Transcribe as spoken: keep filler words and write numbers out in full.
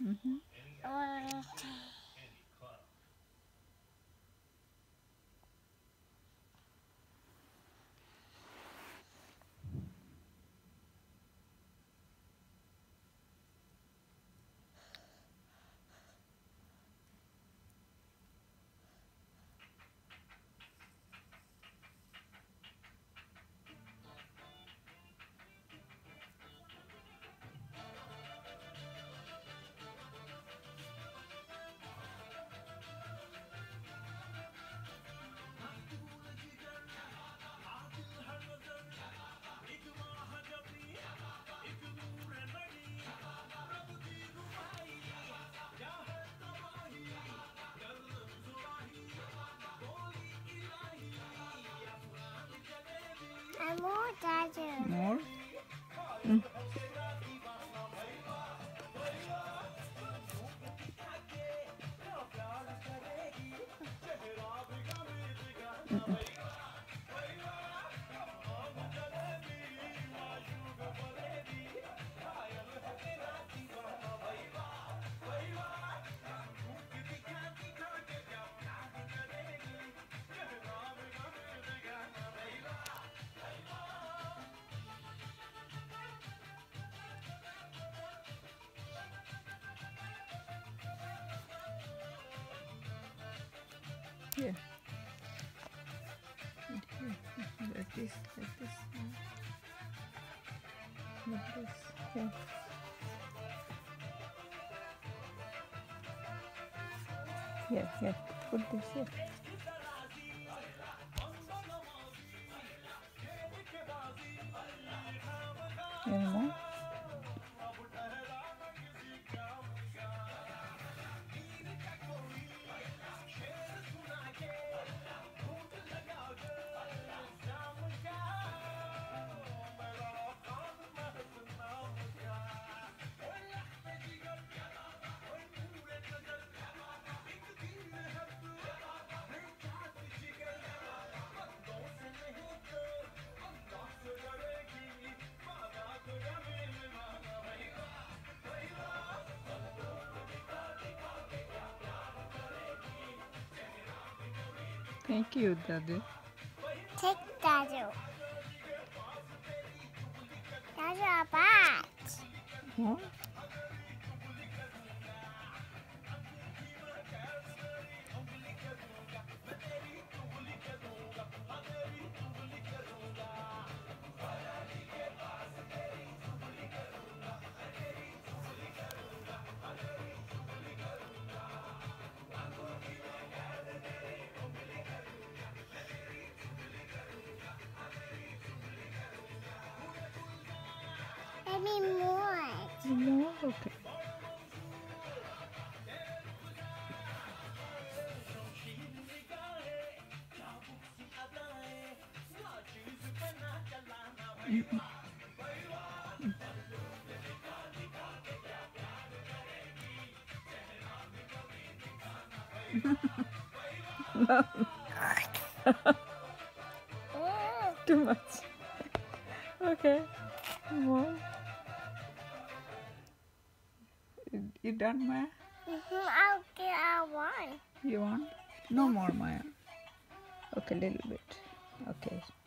Mm-hmm. One. And more, Daddy. More? Mm. Mm-mm. Yeah. Like this, like this. Like this. Yeah. Yeah, yeah. Put this here. Any more? Thank you, Daddy. Take Daddy. Daddy, a bat. Huh? Maybe more. More? Okay. Mm-mm. No. Too much. Okay. More. You, you done, Maya? Mm-hmm. I'll get a one. You want? No more, Maya. Okay, little bit. Okay.